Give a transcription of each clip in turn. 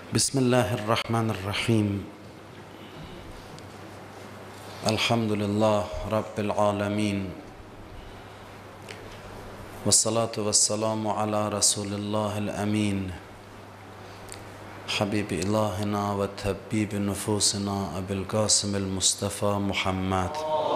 Bismillahirrahmanirrahim. Elhamdülillah Rabbil alemin. Ve salatu ve selamu ala Resulillahil emin. Habibi ilahina ve tebbibi nüfusina Ebil Qasimil Mustafa Muhammed.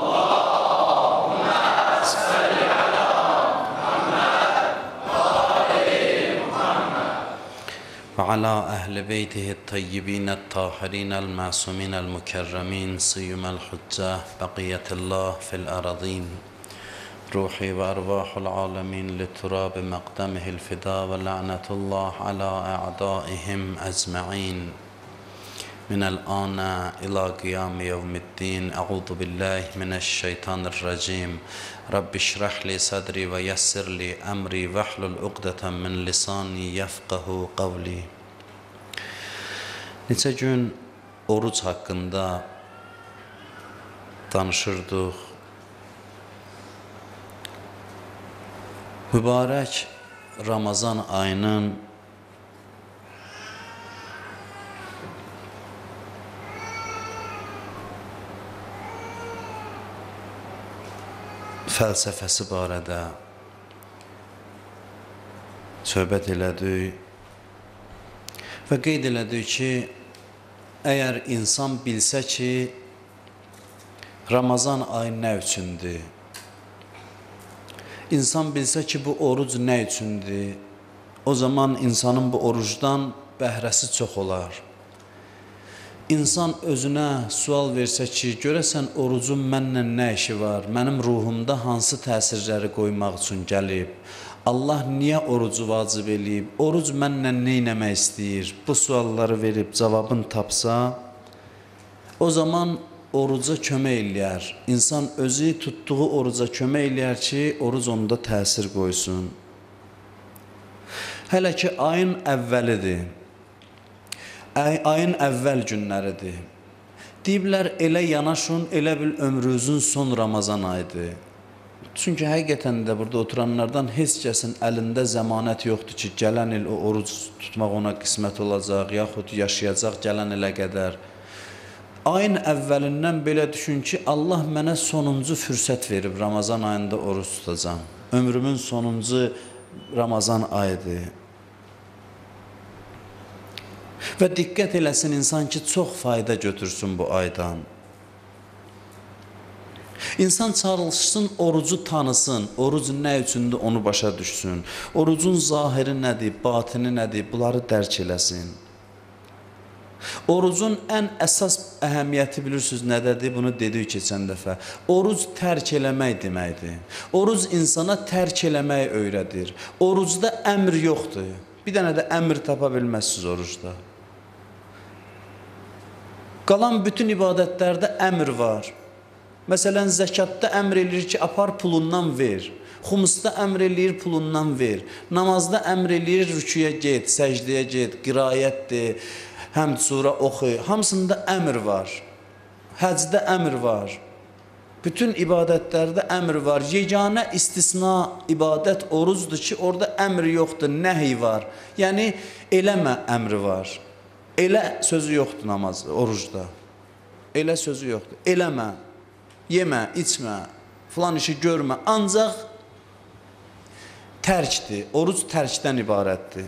وعلى أهل بيته الطيبين الطاهرين المعصومين المكرمين صيام الحجة بقية الله في الأراضين روحي وأرواح العالمين لتراب مقدمه الفداء ولعنة الله على أعدائهم أجمعين من الآن إلى قيام يوم الدين أعوذ بالله من الشيطان الرجيم رب اشرح لي صدري ويسر لي أمري واحلل عقدة من لساني يفقه قولي. Neçə gün oruç haqqında danışırdıq. Mübarək Ramazan ayının fəlsəfəsi barədə söhbət elədik və qeyd elədik ki, əgər insan bilsə ki, Ramazan ayı nə üçündür, insan bilsə ki, bu oruc nə üçündür, o zaman insanın bu orucdan bəhrəsi çox olar. İnsan özünə sual versə ki, görəsən orucun mənlə nə işi var, mənim ruhumda hansı təsirləri qoymaq üçün gəlib, Allah niyə orucu vacib eləyib, oruc mənlə nə etmək istəyir, bu sualları verib cavabını tapsa, o zaman oruca kömək eləyər. İnsan özü tutduğu oruca kömək eləyər ki, oruc onda təsir qoysun. Hələ ki, ayın əvvəlidir. Ayın əvvəl günləridir. Deyiblər, elə yanaşın, elə bil ömrünüzün son Ramazan ayıdır. Çünki həqiqətən də burada oturanlardan heç kəsin əlində zəmanət yoxdur ki, gələn il o oruc tutmaq ona qismət olacaq, yaxud yaşayacaq gələn ilə qədər. Ayın əvvəlindən belə düşün ki, Allah mənə sonuncu fürsət verib, Ramazan ayında oruc tutacam. Ömrümün sonuncu Ramazan ayıdır. Və diqqət eləsin insan ki, çox fayda götürsün bu aydan. İnsan çalışsın, orucu tanısın, oruc nə üçündür onu başa düşsün. Orucun zahiri nədir, batini nədir, bunları dərk eləsin. Orucun ən əsas əhəmiyyəti bilirsiniz nədədir, bunu dedik keçən dəfə. Oruc tərk eləmək deməkdir. Oruc insana tərk eləmək öyrədir. Orucda əmr yoxdur. Bir dənə də əmr tapa bilməzsiniz orucda. Qalan bütün ibadətlərdə əmr var. Məsələn, zəkatda əmr eləyir ki, apar pulundan ver. Xumusda əmr eləyir, pulundan ver. Namazda əmr eləyir, rüküyə get, səcdəyə get, qirayətdir, həmd surə oxu. Hamısında əmr var. Həcdə əmr var. Bütün ibadətlərdə əmr var. Yeganə istisna ibadət orucdur ki, orada əmr yoxdur, nəhi var. Yəni, eləmə əmri var. Elə sözü yoxdur namaz, orucda. Elə sözü yoxdur. Eləmə. Yemə, içmə, filan işi görmə, ancaq tərkdir, oruc tərkdən ibarətdir.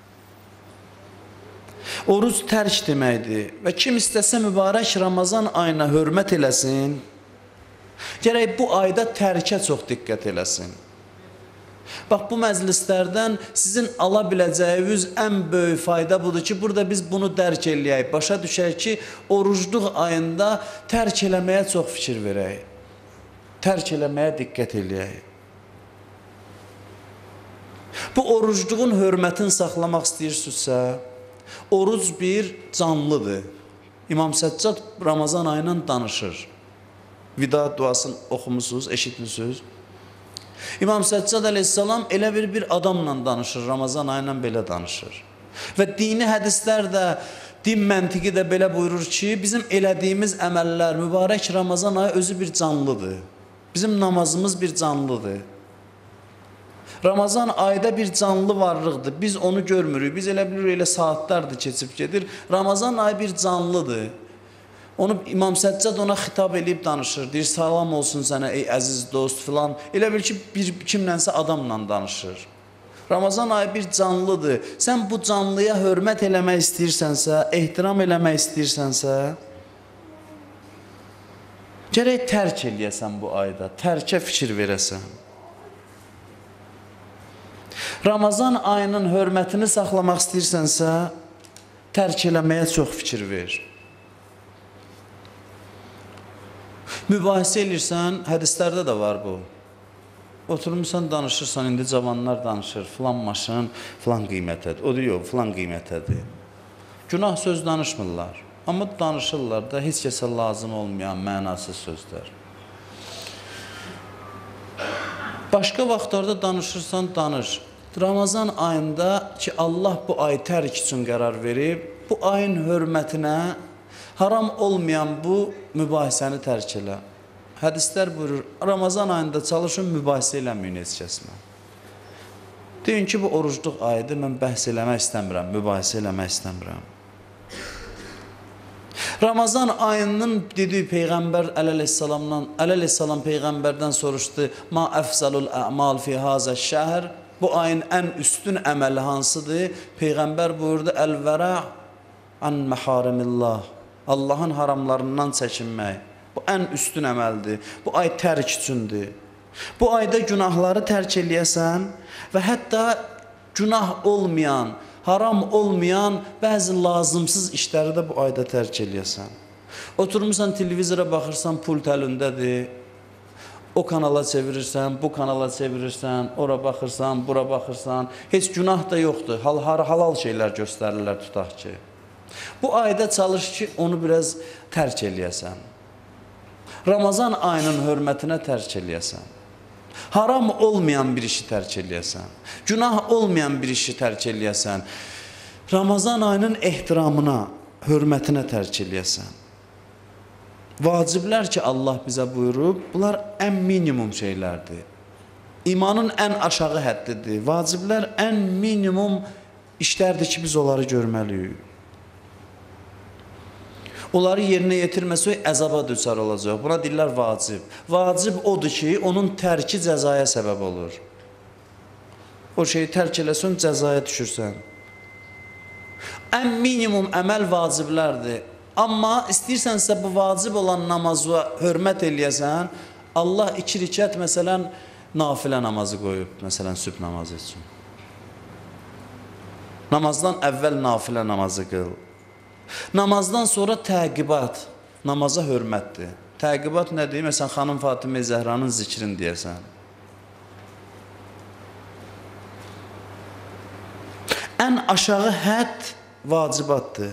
Oruc tərk deməkdir və kim istəsə mübarək Ramazan ayına hörmət eləsin, gərək bu ayda tərkə çox diqqət eləsin. Bax, bu məclislərdən sizin ala biləcəyiniz ən böyük fayda budur ki, burada biz bunu dərk eləyək, başa düşək ki, orucluq ayında tərk eləməyə çox fikir verək, tərk eləməyə diqqət eləyək. Bu orucluğun hörmətini saxlamaq istəyirsinizsə, oruc bir canlıdır. İmam Səccad Ramazan ayından danışır. Vida duasını oxumusunuz, eşitmişsiniz. İmam Səccad əleyhissalam elə bir adamla danışır, Ramazan ayla belə danışır. Və dini hədislər də, din məntiqi də belə buyurur ki, bizim elədiyimiz əməllər, mübarək Ramazan ayı özü bir canlıdır. Bizim namazımız bir canlıdır. Ramazan ayda bir canlı varlıqdır. Biz onu görmürük. Biz elə bilirik, elə saatlardır keçib gedir. Ramazan ayı bir canlıdır. Onu İmam Səccad ona xitab edib danışır. Deyir, salam olsun sənə ey əziz dost filan. Elə bil ki, kimlənsə adamla danışır. Ramazan ayı bir canlıdır. Sən bu canlıya hörmət eləmək istəyirsənsə, ehtiram eləmək istəyirsənsə, gərək tərk eləyəsən bu ayda, tərkə fikir verəsən. Ramazan ayının hörmətini saxlamaq istəyirsənsə, tərk eləməyə çox fikir ver. Mübahisə edirsən, hədislərdə də var bu. Oturmuşsan, danışırsan, indi cavanlar danışır, filan maşın, filan qiymətədir. O deyir, filan qiymətədir. Günah söz danışmırlar. Amma danışırlar da heç kəsə lazım olmayan mənasız sözlər. Başqa vaxtlarda danışırsan, danış. Ramazan ayında ki, Allah bu ayı tərk üçün qərar verib, bu ayın hörmətinə haram olmayan bu mübahisəni tərk elə. Hədislər buyurur, Ramazan ayında çalışın, mübahisə eləməyin heç kəslə. Deyin ki, bu orucluq ayıdır, mən bəhs eləmək istəmirəm, mübahisə eləmək istəmirəm. Ramazan ayının dediyi Peyğəmbər əleyhissalam Peyğəmbərdən soruşdu, ma əfzalul ə'mal fi hazə şəhr, bu ayın ən üstün əməli hansıdır? Peyğəmbər buyurdu, əl-vərə an məharimillah, Allahın haramlarından çəkinmək. Bu ən üstün əməldir. Bu ay tərk üçündür. Bu ayda günahları tərk eləyəsən və hətta günah olmayan, haram olmayan bəzi lazımsız işləri də bu ayda tərk eləyəsən. Oturmuşsan, televizora baxırsan, pult əlindədir. O kanala çevirirsən, bu kanala çevirirsən, ora baxırsan, bura baxırsan. Heç günah da yoxdur. Halal şeylər göstərirlər, tutaq ki. Bu ayda çalış ki, onu biraz tərk eləyəsən. Ramazan ayının hörmətinə tərk eləyəsən. Haram olmayan bir işi tərk eləyəsən. Günah olmayan bir işi tərk eləyəsən. Ramazan ayının ehtiramına, hörmətinə tərk eləyəsən. Vaciblər ki, Allah bizə buyurub, bunlar ən minimum şeylərdir. İmanın ən aşağı həddidir. Vaciblər ən minimum işlərdir ki, biz onları görməliyik. Onları yerinə yetirməsək əzaba düçar olacaq. Buna deyirlər vacib. Vacib odur ki, onun tərki cəzaya səbəb olur. O şeyi tərk eləsən, cəzaya düşürsən. Ən minimum əməl vaciblərdir. Amma istəyirsənsə bu vacib olan namazı hörmət eləyəsən, Allah 2 rükət məsələn nafilə namazı qoyub, məsələn sübh namazı üçün. Namazdan əvvəl nafilə namazı qıl. Namazdan sonra təqibat, namaza hörmətdir. Təqibat nədir? Məsələn, xanım Fatimə Zəhranın zikrini deyəsən. Ən aşağı hədd vacibatdır.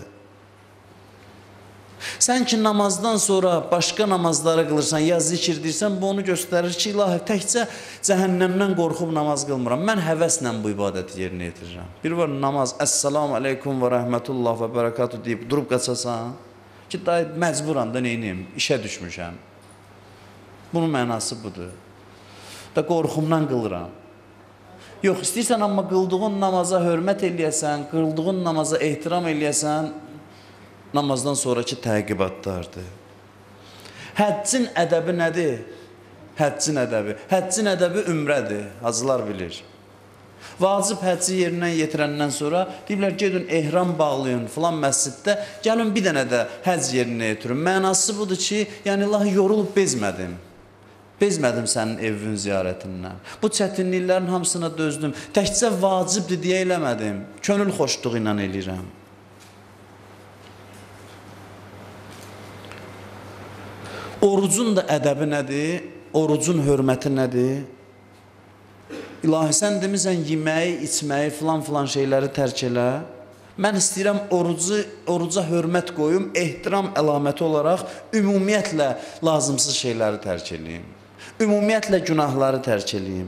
Sən ki, namazdan sonra başqa namazları qılırsan, ya zikir deyirsən, bu onu göstərir ki, ilahi, təkcə cəhənnəmdən qorxub namaz qılmıram. Mən həvəslə bu ibadəti yerinə yetirirəm. Bir var namaz, əssalamu aleykum və rəhmətullah və bərəkatü deyib durub qaçasan, ki, dayı məcburan da neyniyim, işə düşmüşəm. Bunun mənası budur. Da qorxumdan qılıram. Yox, istəyirsən, amma qıldığın namaza hörmət eləyəsən, qıldığın namaza ehtiram eləyəsən, namazdan sonraki təqibatlardır. Həccin ədəbi nədir? Həccin ədəbi. Həccin ədəbi ümrədir, hacılar bilir. Vacib həcci yerindən yetirəndən sonra deyirlər, gedin ehram bağlayın filan məsciddə, gəlin bir dənə də həcc yerinə yetirin. Mənası budur ki, yəni Allah yorulub bezmədim. Bezmədim sənin evin ziyarətindən. Bu çətinliklərin hamısına dözdüm. Təkcə vacibdir deyə eləmədim. Könül xoşluğu ilə eləyirəm. Orucun da ədəbi nədir? Orucun hörməti nədir? İlahi, sən demirsən, yeməyi, içməyi, filan şeyləri tərk elə. Mən istəyirəm oruca hörmət qoyum, ehtiram əlaməti olaraq ümumiyyətlə lazımsız şeyləri tərk eləyim. Ümumiyyətlə günahları tərk eləyim.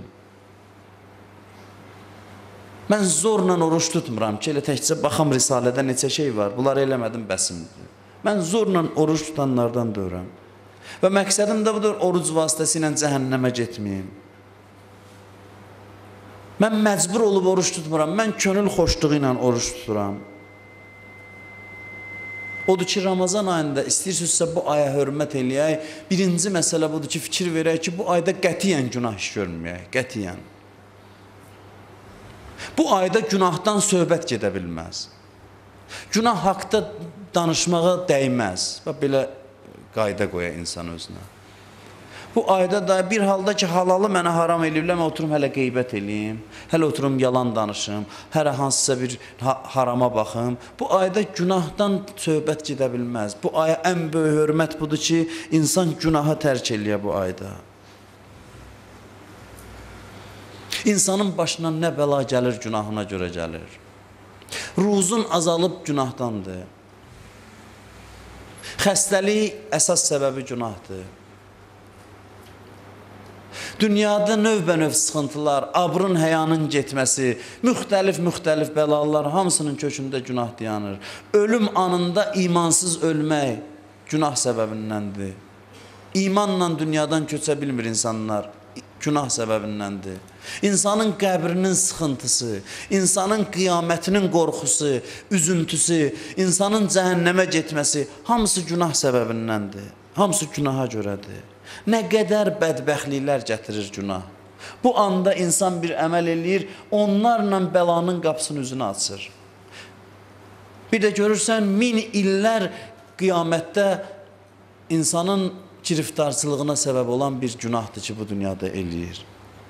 Mən zorla oruç tutmuram ki, elə təkcə baxam risalədə neçə şey var, bunları eləmədim bəsimdir. Mən zorla oruç tutanlardan deyirəm. Və məqsədim də budur, oruc vasitəsilə cəhənnəmə getməyim. Mən məcbur olub oruç tutmuram, mən könül xoşluğu ilə oruç tuturam. Odur ki, Ramazan ayında istəyirsinizsə bu aya hörmət eləyək. Birinci məsələ budur ki, fikir verək ki, bu ayda qətiyyən günah iş görməyək, qətiyyən. Bu ayda günahdan söhbət gedə bilməz. Günah haqda danışmağa dəyməz. Belə qayda qoya insan özünə. Bu ayda da bir halda ki, halalı mənə haram eləyirlər, mən oturum hələ qeybət eləyim, hələ oturum yalan danışım, hələ hansısa bir harama baxım. Bu ayda günahdan söhbət gedə bilməz. Bu aya ən böyük hörmət budur ki, insan günahı tərk eləyə bu ayda. İnsanın başına nə bəla gəlir, günahına görə gəlir. Ruzun azalıb günahdandır. Xəstəlik əsas səbəbi günahdır. Dünyada növbə-növ sıxıntılar, abrın, həyanın getməsi, müxtəlif bəlalar hamısının kökündə günah dayanır. Ölüm anında imansız ölmək günah səbəbindəndir. İmanla dünyadan köçə bilmir insanlar, günah səbəbindəndir. İnsanın qəbrinin sıxıntısı, insanın qiyamətinin qorxusu, üzüntüsü, insanın cəhənnəmə getməsi hamısı günah səbəbindəndir. Hamısı günaha görədir. Nə qədər bədbəxtliklər gətirir günah. Bu anda insan bir əməl eləyir, onlarla bəlanın qapısının üzünü açır. Bir də görürsən, 1000 illər qiyamətdə insanın giriftarçılığına səbəb olan bir günahdır ki, bu dünyada eləyir.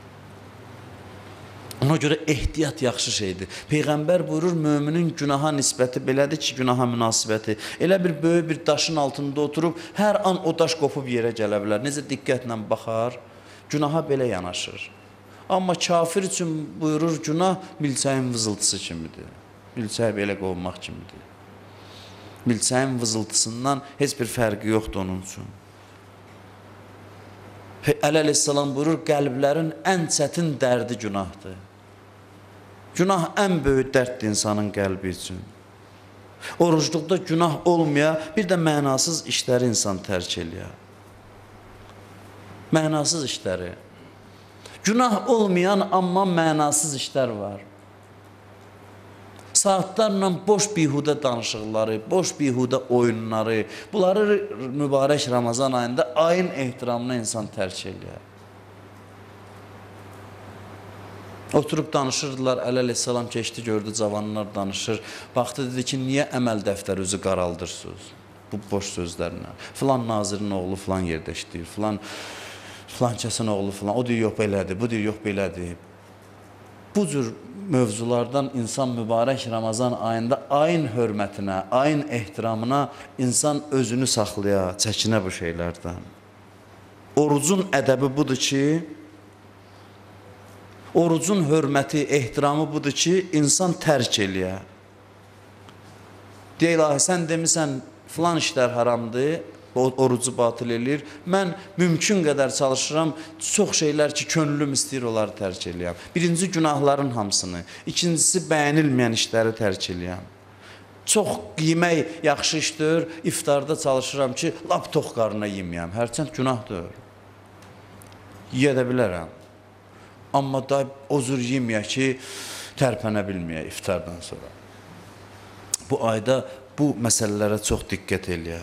Ona görə ehtiyat yaxşı şeydir. Peyğəmbər buyurur, müminin günaha nisbəti belədir ki, günaha münasibəti. Elə bir böyük bir daşın altında oturub, hər an o daş qopub yerə gələ bilər. Necə diqqətlə baxar, günaha belə yanaşır. Amma kafir üçün buyurur, günah milçəyin vızıltısı kimidir. Milçəyi belə qovmaq kimidir. Milçəyin vızıltısından heç bir fərqi yoxdur onun üçün. Əleyhissalam buyurur, qəlblərin ən çətin dərdi günahdır. Günah ən böyük dərddir insanın qəlbi üçün. Orucluqda günah olmaya, bir də mənasız işləri insan tərk eləyə. Mənasız işləri. Günah olmayan, amma mənasız işlər var. Saatlarla boş bihudə danışıqları, boş bihudə oyunları, bunları mübarək Ramazan ayında ayın ehtiramına insan tərk eləyər. Oturub danışırdılar, Əleyhissalam keçdi, gördü, cavanlar danışır. Baxdı, dedi ki, niyə əməl dəftəri özü qaraldırsınız? Bu boş sözlərlə. Filan nazirin oğlu filan yerdə işləyir, filan kəsin oğlu filan, o deyir, yox belədir, bu deyir, yox belədir. Bu cür mövzulardan insan mübarək Ramazan ayında ayın hörmətinə, ayın ehtiramına insan özünü saxlaya, çəkinə bu şeylərdən. Orucun ədəbi budur ki, orucun hörməti, ehtiramı budur ki, insan tərk eləyə. Deyə ilahi, sən demisən, filan işlər haramdır, orucu batıl eləyir. Mən mümkün qədər çalışıram, çox şeylər ki, könlüm istəyir, onları tərk eləyəm. Birinci, günahların hamısını. İkincisi, bəyənilməyən işləri tərk eləyəm. Çox yemək yaxşı işdir, iftarda çalışıram ki, lap tox qarına yeməyəm. Hərçənd günahdır. Yeyə də bilərəm. Amma da o cür yeməyək ki, tərpənə bilməyək iftardan sonra. Bu ayda bu məsələlərə çox diqqət eləyək.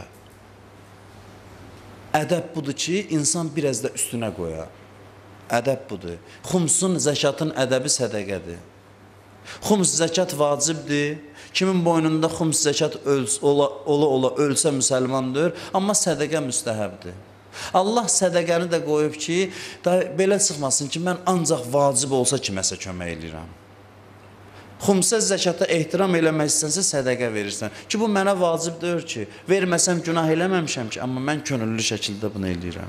Ədəb budur ki, insan biraz da üstünə qoya. Ədəb budur. Xumsun, zəkatın ədəbi sədəqədir. Xums zəkat vacibdir. Kimin boynunda xums zəkat ola ölsə müsəlmandır, amma sədəqə müstəhəbdir. Allah sədəqəni də qoyub ki, belə çıxmasın ki, mən ancaq vacib olsa kiməsə kömək edirəm. Xumsə zəkata ehtiram eləmək istənsə sədəqə verirsən. Ki, bu mənə vacib deyir ki, verməsəm günah eləməmişəm ki, amma mən könüllü şəkildə bunu eləyirəm.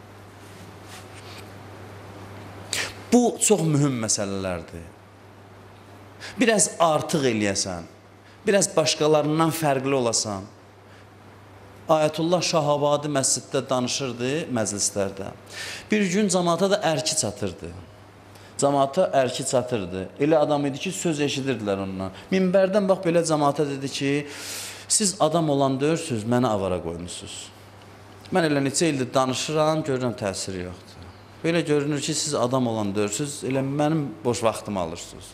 Bu, çox mühüm məsələlərdir. Biraz artıq eləyəsən, biraz başqalarından fərqli olasan. Ayətullah Şahabadi məsciddə danışırdı, məclislərdə. Bir gün cəmaata da ərki çatırdı. Cəmaata ərki çatırdı. Elə adam idi ki, söz eşidirdilər ondan. Minbərdən bax, belə cəmaata dedi ki, siz adam olan deyirsiniz, məni avara qoymusunuz. Mən elə neçə ildir danışıram, görürəm təsiri yoxdur. Belə görünür ki, siz adam olan dörsüz, elə mənim boş vaxtımı alırsınız.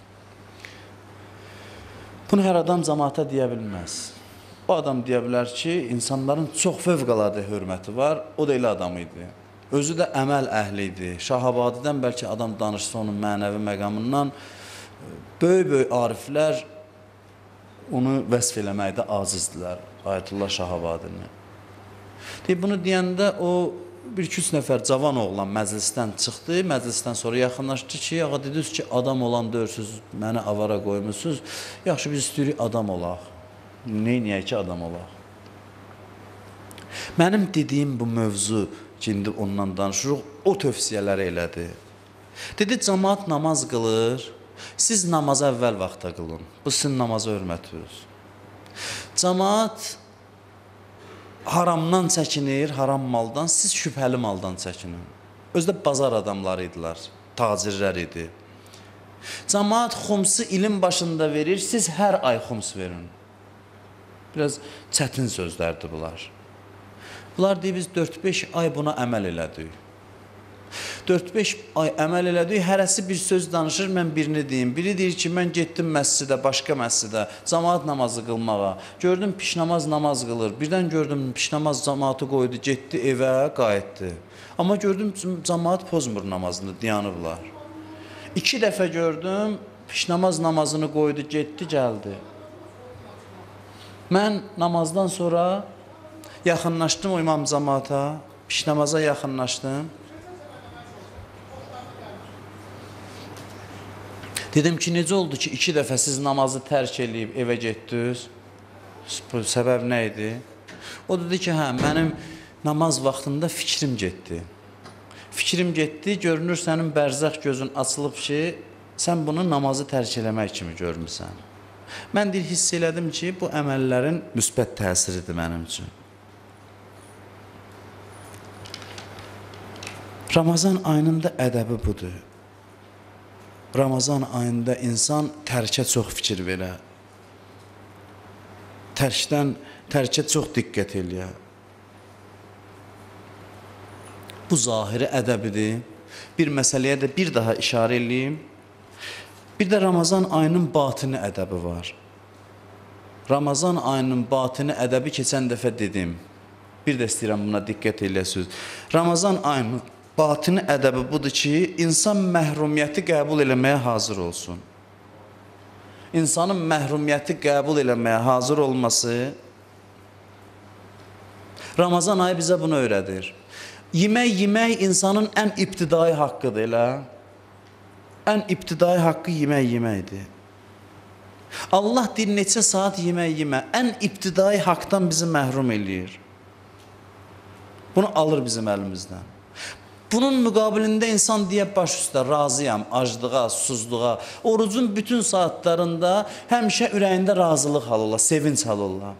Bunu hər adam cəmaata deyə bilməz. O adam deyə bilər ki, insanların çox fövqəladə hörməti var, o da elə adam idi. Özü də əməl əhli idi. Şahabadidən bəlkə adam danışsa onun mənəvi məqamından, böyük-böyük ariflər onu vəsf eləməkdə acizdilər, Ayətullah Şahabadini. Bunu deyəndə o, bir-iki nəfər cavan oğlan məclisdən çıxdı, məclisdən sonra yaxınlaşdı ki, ağa dediniz ki, adam olan dörsüz, məni avara qoymuşsunuz, yaxşı biz istəyirik adam olaq. Neyniyək ki, adam olaq? Mənim dediyim bu mövzu ki, indi ondan danışırıq, o tövsiyələri elədi. Dedi, cəmaat namaz qılır, siz namazı əvvəl vaxta qılın, bu sizin namaza hörmətiniz. Cəmaat haramdan çəkinir, haram maldan, siz şübhəli maldan çəkinin. Özdə bazar adamları idilər, tacirlər idi. Cəmaat xumsu ilin başında verir, siz hər ay xums verin. Biraz çətin sözlərdir bunlar. Bunlar deyir, biz 4-5 ay buna əməl elədik. 4-5 ay əməl elədik, hərəsi bir söz danışır, mən birini deyim. Biri deyir ki, mən getdim məscidə, başqa məscidə, cəmaat namazı qılmağa. Gördüm, pişnamaz namaz qılır. Birdən gördüm, pişnamaz cəmaatı qoydu, getdi evə, qayıtdı. Amma gördüm, cəmaat pozmur namazını, dayanıblar. 2 dəfə gördüm, pişnamaz namazını qoydu, getdi, gəldi. Mən namazdan sonra yaxınlaşdım o imam cəmaata, pişnamaza yaxınlaşdım. Dedim ki, necə oldu ki, 2 dəfə siz namazı tərk eləyib evə getdiniz? Səbəb nə idi? O dedi ki, hə, mənim namaz vaxtında fikrim getdi. Fikrim getdi, görünür sənin bərzəx gözün açılıb ki, sən bunu namazı tərk eləmək kimi görmüsən. Mən deyir, hiss elədim ki, bu əməllərin müsbət təsiridir mənim üçün. Ramazan ayının da ədəbi budur. Ramazan ayında insan tərkə çox fikir verə. Tərkə çox diqqət eləyə. Bu zahiri ədəbidir. Bir məsələyə də bir daha işarə eləyim. Bir də Ramazan ayının batini ədəbi var. Ramazan ayının batini ədəbi keçən dəfə dedim. Bir də istəyirəm buna diqqət eləyəsiniz. Ramazan ayının batini ədəbi budur ki, insan məhrumiyyəti qəbul eləməyə hazır olsun. İnsanın məhrumiyyəti qəbul eləməyə hazır olması Ramazan ayı bizə bunu öyrədir. Yemək insanın ən ibtidai haqqıdır elə. Ən ibtidai haqqı yeməkdir. Allah deyir, neçə saat yemək yemə. Ən ibtidai haqqdan bizi məhrum eləyir. Bunu alır bizim əlimizdən. Bunun müqabilində insan deyə baş üstə razıyam, aclığa, susuzluğa. Orucun bütün saatlarında həmişə ürəyində razılıq halı ola, sevinç halı ola.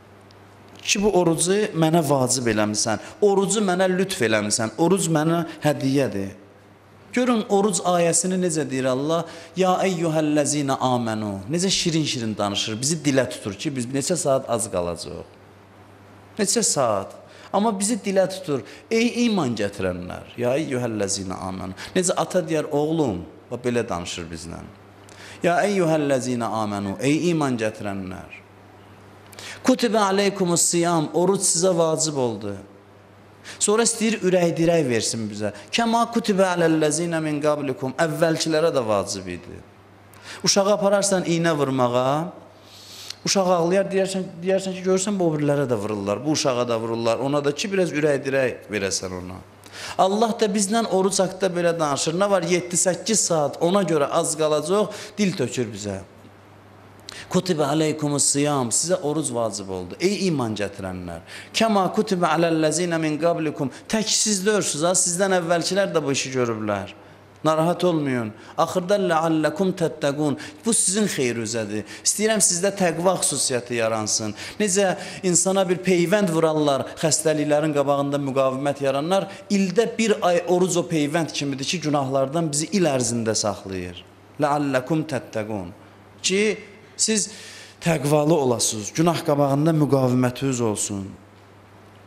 Ki bu orucu mənə vacib eləmisən, orucu mənə lütf eləmisən, oruc mənə hədiyyədir. Görün, oruc ayəsini necə deyir Allah? Ya eyyuhəl-ləzinə amənu. Necə şirin-şirin danışır, bizi dilə tutur ki, biz neçə saat az qalacaq. Neçə saat. Amma bizi dilə tutur. Ey iman gətirənlər. Ya eyyuhəl-ləzinə amənu. Necə ata deyər, oğlum, belə danışır bizlə. Ya eyyuhəl-ləzinə amənu. Ey iman gətirənlər. Kutibə aleykumus-siyam. Oruc sizə vacib oldu. Sonra istəyir ürək-dirək versin bizə. Kəma kutibə aləl-ləzinə min qablikum. Əvvəlkilərə də vacib idi. Uşağı apararsan iynə vurmağa, uşaq ağlayar, deyərsən ki, görürsən bu obirlərə də vururlar, bu uşağa da vururlar, ona da ki, biraz ürək-dirək verəsən ona. Allah da bizlə oruc haqda belə danışır. Nə var, 7-8 saat ona görə az qalacaq, dil tökür bizə. Kutibə aleykumus-siyam. Sizə oruc vacib oldu. Ey iman gətirənlər. Kəma kutibə aləl-ləzinə min qablikum. Tək siz dörsüz, sizdən əvvəlkilər də bu işi görüblər. Narahat olmayın. Axırda ləalləkum təttəqun. Bu sizin xeyrinizədir. İstəyirəm sizdə təqva xüsusiyyəti yaransın. Necə insana bir peyvənd vurarlar, xəstəliklərin qabağında müqavimət yaranlar. İldə bir ay oruc o peyvənd kimidir ki, günahlardan bizi il ərzində saxlayır. Ləalləkum təttəqun. Ki, siz təqvalı olasınız, günah qabağında müqavimətiniz olsun.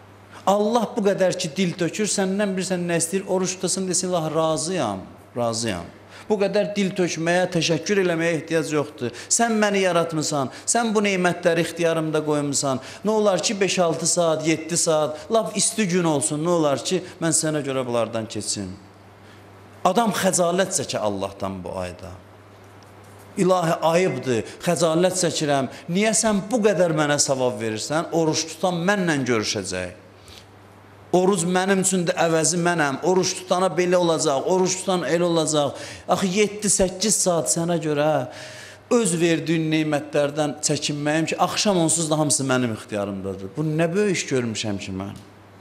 Allah bu qədər ki dil tökür, səndən bilirsən nə istəyir? Oruç tutasın desin, Allah razıyam, razıyam. Bu qədər dil tökməyə, təşəkkür eləməyə ehtiyac yoxdur. Sən məni yaratmısan, sən bu neymətləri ixtiyarımda qoymusan. Nə olar ki 5-6 saat, 7 saat, laf isti gün olsun, nə olar ki mən sənə görə bunlardan keçim. Adam xəcalət çəkir Allahdan bu ayda. İlahi ayıbdır, xəcalət çəkirəm. Niyə sən bu qədər mənə savab verirsən? Oruç tutan mənlə görüşəcək. Oruc mənim üçün də əvəzi mənəm. Oruç tutana belə olacaq, oruç tutan elə olacaq. Axı 7-8 saat sənə görə öz verdiyin neymətlərdən çəkinməyim ki, axşam onsuz da hamısı mənim ixtiyarımdadır. Bu nə böyük iş görmüşəm ki mən.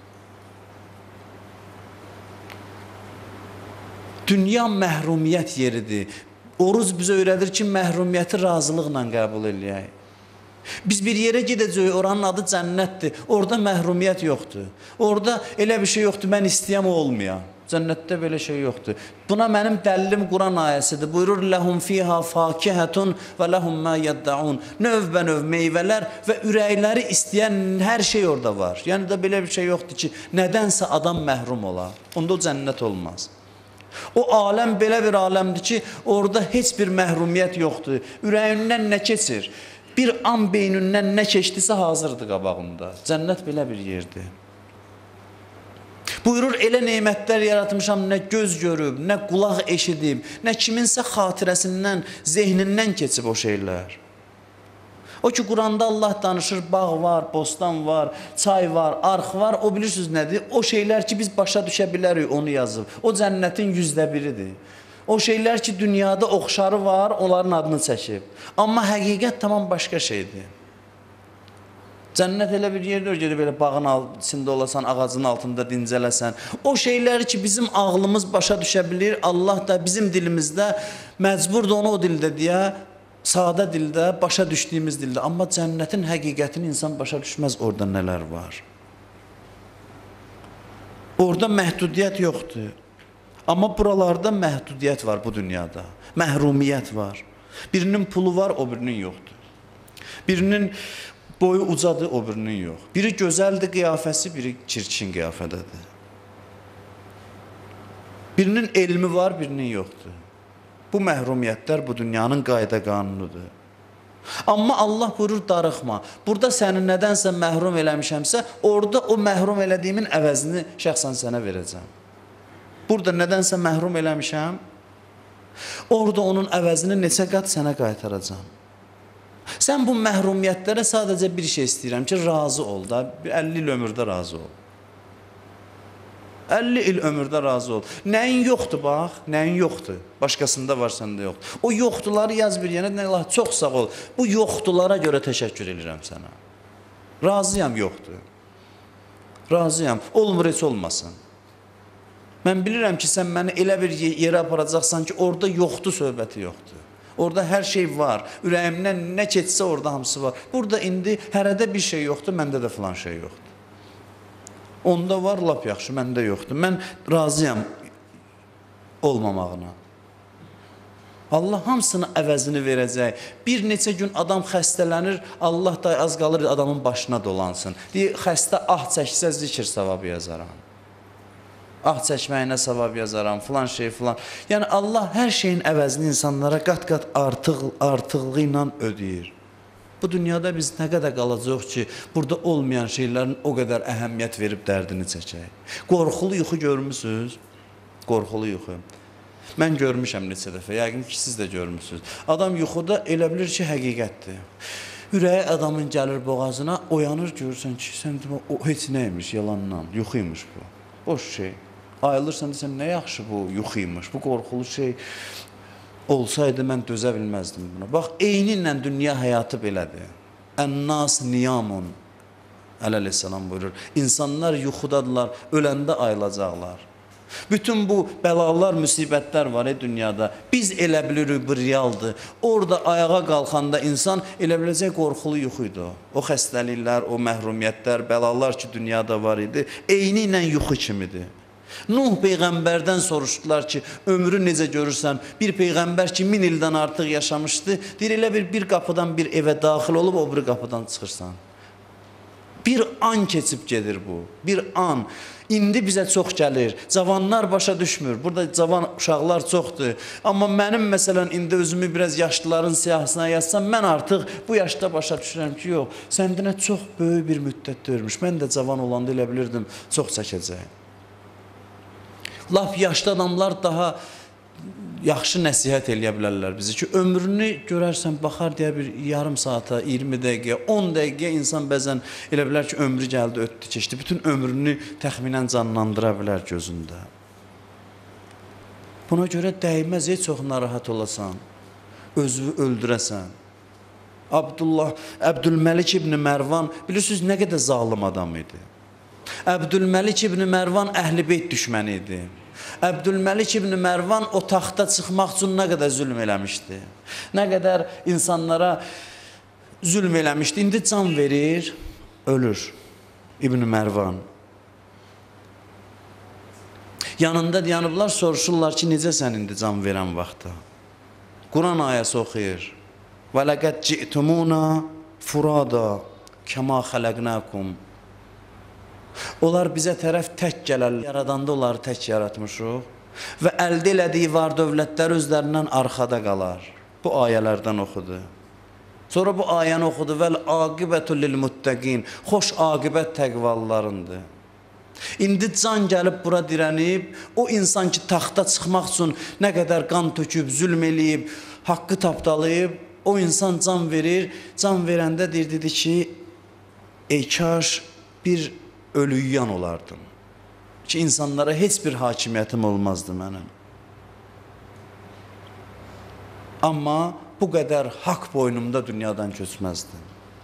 Dünya məhrumiyyət yeridir. Oruc bizə öyrədir ki, məhrumiyyəti razılıqla qəbul eləyək. Biz bir yerə gedəcəyik, oranın adı cənnətdir. Orada məhrumiyyət yoxdur. Orada elə bir şey yoxdur, mən istəyəm o olmayan. Cənnətdə belə şey yoxdur. Buna mənim dəlilim Quran ayəsidir. Buyurur, ləhum fiha fakihətun və ləhum mə yəddaun. Növbə-növ meyvələr və ürəkləri istəyən hər şey orada var. Yəni da belə bir şey yoxdur ki, nədənsə adam məhrum olar. Onda o cənnət olmaz. O aləm belə bir aləmdir ki, orada heç bir məhrumiyyət yoxdur. Ürəyindən nə keçir? Bir an beynindən nə keçdisə hazırdır qabağında. Cənnət belə bir yerdir. Buyurur, elə neymətlər yaratmışam, nə göz görüb, nə qulaq eşidib, nə kiminsə xatirəsindən, zehnindən keçib o şeylər. O ki, Quranda Allah danışır, bağ var, bostan var, çay var, arx var, o bilirsiniz nədir? O şeylər ki, biz başa düşə bilərik, onu yazıb. O cənnətin %1-idir. O şeylər ki, dünyada oxşarı var, onların adını çəkib. Amma həqiqət tamam başqa şeydir. Cənnət elə bir yerdir, gedib belə bağın içində olasan, ağacın altında dincələsən. O şeyləri ki, bizim ağlımız başa düşə bilir, Allah da bizim dilimizdə məcburdur onu o dildə deyə, sadə dildə, başa düşdüyümüz dildə. Amma cənnətin həqiqətini insan başa düşməz, orada nələr var. Orada məhdudiyyət yoxdur. Amma buralarda məhdudiyyət var bu dünyada. Məhrumiyyət var. Birinin pulu var, o birinin yoxdur. Birinin boyu ucadır, o birinin yox. Biri gözəldir qiyafəsi, biri çirkin qiyafədədir. Birinin elmi var, birinin yoxdur. Bu məhrumiyyətlər bu dünyanın qayda qanunudur. Amma Allah buyurur, darıxma. Burada səni nədənsə məhrum eləmişəmsə, orada o məhrum elədiyimin əvəzini şəxsən sənə verəcəm. Burada nədənsə məhrum eləmişəm, orada onun əvəzini neçə qat sənə qaytaracam. Sən bu məhrumiyyətlərə sadəcə bir şey istəyirəm ki, razı ol da, 50 il ömürdə razı ol. 50 il ömürdə razı ol. Nəyin yoxdur, bax, nəyin yoxdur. Başqasında var, səndə yoxdur. O yoxduları yaz bir yenə, Allah, çox sağ ol. Bu yoxdulara görə təşəkkür edirəm sənə. Razıyam, yoxdur. Razıyam, olmur, heç olmasın. Mən bilirəm ki, sən məni elə bir yerə aparacaqsan ki, orada yoxdur, söhbəti yoxdur. Orada hər şey var. Ürəyimdən nə keçsə orada hamısı var. Burada indi hərədə bir şey yoxdur, məndə də filan şey yoxdur. Onda var, lap yaxşı, məndə yoxdur. Mən razıyam olmamağına. Allah hamısını əvəzini verəcək. Bir neçə gün adam xəstələnir, Allah da az qalır adamın başına dolansın. Deyir, xəstə ah çəksə zikr savabı yazaram. Ah çəkməyinə savab yazaram, filan şey, filan. Yəni Allah hər şeyin əvəzini insanlara qat-qat artıqlığı ilə ödəyir. Bu dünyada biz nə qədər qalacaq ki, burada olmayan şeylərin o qədər əhəmiyyət verib dərdini çəkək. Qorxulu yuxu görmüsünüz? Qorxulu yuxu. Mən görmüşəm neçə dəfə, yəqin ki, siz də görmüsünüz. Adam yuxuda elə bilir ki, həqiqətdir. Ürəyi adamın gəlir boğazına, oyanır, görürsən ki, sən o heç nəymiş, yalandan, yuxuymuş bu. Boş şey. Ayılırsan desən, nə yaxşı bu yuxuymuş, bu qorxulu şey olsaydı mən dözə bilməzdim buna. Bax, eyni ilə dünya həyatı belədir. Ən-nas niyamun, əleyhissalam buyurur. İnsanlar yuxudadırlar, öləndə ayılacaqlar. Bütün bu bəlalar, müsibətlər var dünyada. Biz elə bilirik bu realdır. Orada ayağa qalxanda insan elə biləcək qorxulu yuxuydu. O xəstəliklər, o məhrumiyyətlər, bəlalar ki dünyada var idi, eyni ilə yuxu kimidir. Nuh peyğəmbərdən soruşdular ki, ömrü necə görürsən? Bir peyğəmbər ki 1000 ildən artıq yaşamışdı, deyir elə bir qapıdan bir evə daxil olub o bir qapıdan çıxırsan. Bir an keçib gedir bu. Bir an. İndi bizə çox gəlir. Cavanlar başa düşmür. Burada cavan uşaqlar çoxdur. Amma mənim məsələn indi özümü biraz yaşlıların siyahısına yazsam, mən artıq bu yaşda başa düşürəm ki, yox, səndinə çox böyük bir müddət dörmüş. Mən də cavan olanda elə bilirdim, çox çəkəcəyim. Lap yaşlı adamlar daha yaxşı nəsihət eləyə bilərlər bizi ki, ömrünü görərsən, baxar deyə bir yarım saata, 20 dəqiqə, 10 dəqiqə insan bəzən elə bilər ki, ömrü gəldi, ötdü, keçdi. Bütün ömrünü təxminən canlandıra bilər gözündə. Buna görə dəyməz, çox narahat olasan, özünü öldürəsən. Əbdülməlik ibn Mərvan, bilirsiniz, nə qədər zalim adam idi. Əbdülməlik ibn Mərvan Əhl-i-Beyt düşməni idi. Əbdülməlik ibn Mərvan o taxta çıxmaq üçün nə qədər zülm eləmişdi. Nə qədər insanlara zülm eləmişdi. İndi can verir, ölür İbn Mərvan. Yanında dayanıblar, soruşurlar ki, necəsən indi can verən vaxtda? Quran ayəsi oxuyur. Və ləqəd ci'tumuna furada kəma xələqnakum. Onlar bizə tərəf tək gələrlər. Yaradanda onları tək yaratmışıq və əldə elədiyi var dövlətlər özlərindən arxada qalar. Bu ayələrdən oxudu. Sonra bu ayəni oxudu. Vəl aqibətu lil muttəqin. Xoş aqibət təqvalılarındır. İndi can gəlib bura dirənib, o insan ki taxta çıxmaq üçün nə qədər qan töküb, zülm eləyib, haqqı tapdalayıb, o insan can verir. Can verəndə dedi ki, ey kaş bir ölüyyan olardım. Ki insanlara heç bir hakimiyyətim olmazdı mənim. Amma bu qədər haqq boynumda dünyadan köçməzdi.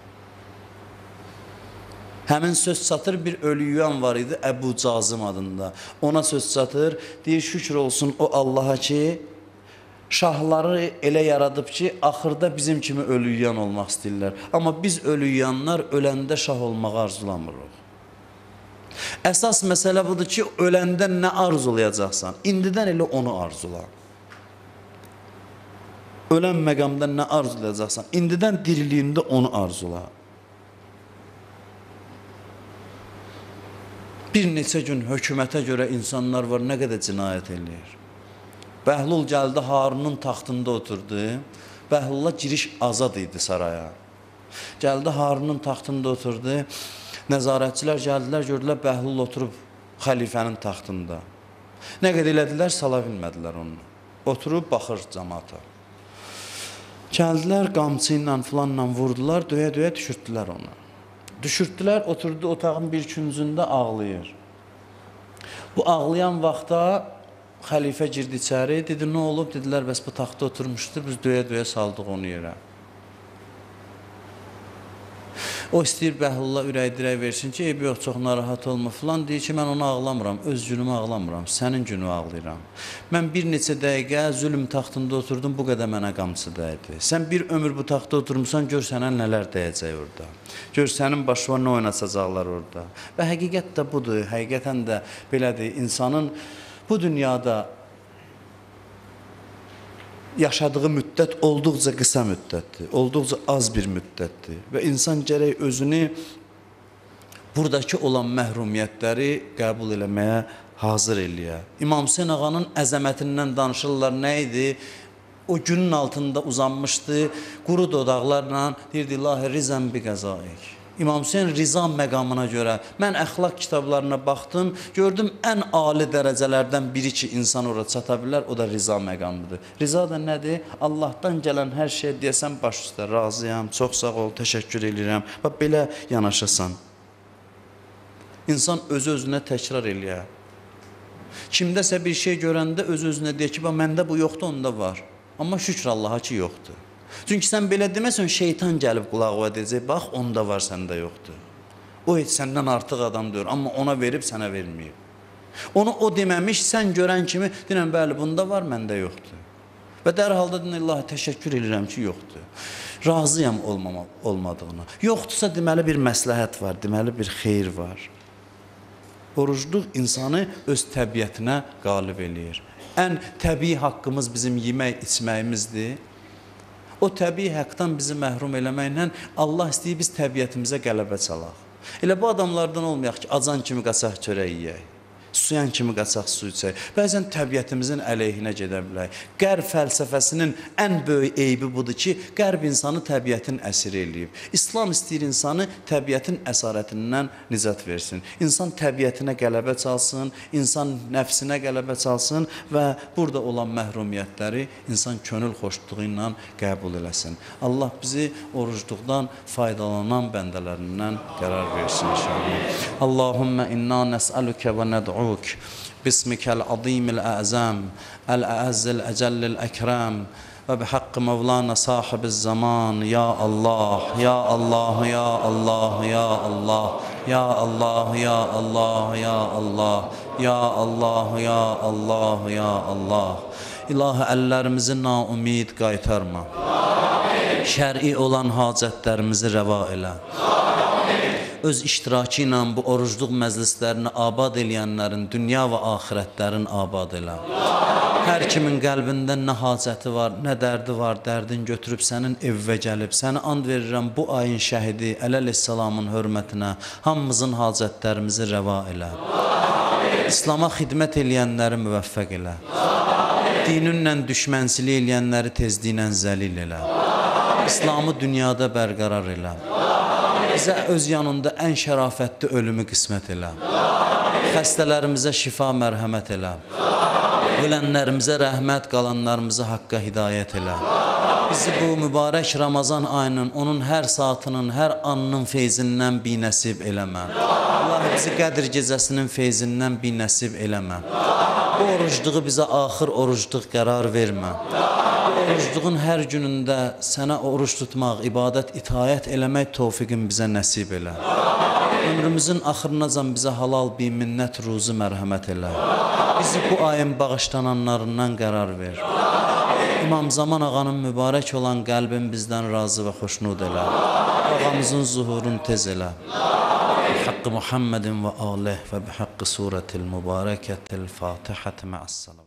Həmin söz çatır, bir ölüyyan var idi Əbu Cazım adında. Ona söz çatır, deyir şükür olsun o Allaha ki, şahları elə yaradıb ki, axırda bizim kimi ölüyyan olmaq istəyirlər. Amma biz ölüyyanlar öləndə şah olmağı arzulamırıq. Əsas məsələ budur ki, öləndə nə arzulayacaqsan, indidən elə onu arzula. Ölən məqamda nə arzulayacaqsan, indidən diriliyində onu arzula. Bir neçə gün hökumətə görə insanlar var, nə qədər cinayət eləyir. Bəhlul gəldi, Harunun taxtında oturdu. Bəhlulla giriş azad idi saraya. Gəldi, Harunun taxtında oturdu. Nəzarətçilər gəldilər, gördülər, Bəhlul oturub xəlifənin taxtında. Nə qədər elədilər, sala bilmədilər onu. Oturub, baxır cəmaata. Gəldilər, qamçı ilə, filanla vurdular, döyə-döyə düşürtdülər onu. Düşürtdülər, oturdu otağın bir küncündə ağlayır. Bu ağlayan vaxtda xəlifə girdi içəri, dedi, nə olub? Dedilər, bəs bu taxta oturmuşdur, biz döyə-döyə saldıq onu yerə. O istəyir Bəhlulla ürək dirək versin ki, eybi yox, çox narahat olma filan. Deyir ki, mən onu ağlamıram, öz günümü ağlamıram, sənin günü ağlayıram. Mən bir neçə dəqiqə zülm taxtında oturdum, bu qədər mənə qamçı dəydi. Sən bir ömür bu taxta oturmuşsan, gör sənə nələr dəyəcək orada. Gör sənin başına nə oynasacaqlar orada. Və həqiqət də budur, həqiqətən də belədir. İnsanın bu dünyada yaşadığı müddət olduqca qısa müddətdir, olduqca az bir müddətdir və insan gərək özünü buradakı olan məhrumiyyətləri qəbul eləməyə hazır eləyə. İmam Hüseyin ağanın əzəmətindən danışırlar, nə idi? O günün altında uzanmışdı, quru dodaqlarla deyirdi, İlahi rizən bi qəzaik. İmam Hüseyin riza məqamına görə, mən əxlaq kitablarına baxdım, gördüm ən ali dərəcələrdən biri ki, insan ora çata bilər, o da riza məqamıdır. Riza da nədir? Allahdan gələn hər şey deyəsən baş üstə, razıyam, çox sağ ol, təşəkkür edirəm, və belə yanaşasan. İnsan öz-özünə təkrar eləyə. Kimdəsə bir şey görəndə öz-özünə deyək ki, məndə bu yoxdur, onda var. Amma şükür Allaha ki, yoxdur. Çünki sən belə deməsən, şeytan gəlib qulağına deyəcək, bax, onda var, səndə yoxdur. O heç səndən artıq adam deyir, amma ona verib, sənə verməyib. Onu o deməmiş, sən görən kimi, deyirəm, bəli, bunda var, məndə yoxdur. Və dərhalda deyirəm, Allah, təşəkkür edirəm ki, yoxdur. Razıyam olmadığına. Yoxdursa, deməli bir məsləhət var, deməli bir xeyir var. Orucluq insanı öz təbiətinə qalib eləyir. Ən təbii haqqımız bizim yemək, içməyimizdir. O təbii həqdən bizi məhrum eləməklə Allah istəyir biz təbiətimizə qələbə çalaq. Elə bu adamlardan olmayaq ki, acan kimi qaçaq çörək yeyək. Suyan kimi qaçaq su içək. Bəzən təbiətimizin əleyhinə gedə bilərik. Qərb fəlsəfəsinin ən böyük eybi budur ki, qərb insanı təbiətin əsiri eləyib. İslam istəyir insanı təbiətin əsarətindən nicat versin. İnsan təbiətinə qələbə çalsın, insan nəfsinə qələbə çalsın və burada olan məhrumiyyətləri insan könül xoşluğu ilə qəbul eləsin. Allah bizi orucluqdan faydalanan bəndələrindən qərar versin inşallah. Allahümmə inna nəsəlükə və nəd'u باسمك العظيم الأعظم الأعز الأجل الأكرم وبحق مولانا صاحب الزمان يا الله يا الله يا الله يا الله يا الله يا الله يا الله يا الله يا الله يا الله İlahi əllərimizi naumid qaytarma. Şər'i olan hacətlərimizi rəva elə. Öz iştirakı ilə bu orucluq məclislərini abad eləyənlərin dünya və axirətlərin abad elə. Hər kimin qəlbində nə hacəti var, nə dərdi var, dərdin götürüb sənin evvə gəlib, səni and verirəm bu ayın şəhidi əleyhissalamın hörmətinə hamımızın hacətlərimizi rəva elə. İslama xidmət eləyənləri müvəffəq elə. Dininlə düşmənçilik eləyənləri tezliklə zəlil elə. İslamı dünyada bərqərar elə. Bizə öz yanında ən şərafətli ölümü qismət elə. Xəstələrimizə şifa mərhəmət elə. Ölənlərimizə rəhmət, qalanlarımıza haqqa hidayət elə. Bizi bu mübarək Ramazan ayının, onun hər saatının, hər anının feyzindən binəsib eləmə. Allah bizi Qədr gecəsinin feyzindən binəsib eləmə. Bu orucluğu bizə axır orucluq qərar vermə. Orucluğun hər günündə sənə oruç tutmaq, ibadət, itayət eləmək tövfiqin bizə nəsib elə. Ömrümüzün axırınacan bizə halal bir minnət ruzu mərhəmət elə. Bizi bu ayın bağışlananlarından qərar ver. İmam Zaman ağanın mübarək olan qəlbin bizdən razı və xoşnud elə. Ağamızın zuhurunu tez elə. Haqqı Muhammedin və alih və bihaqqı surətil mübarəkətil Fatihəti mə'əs-salam.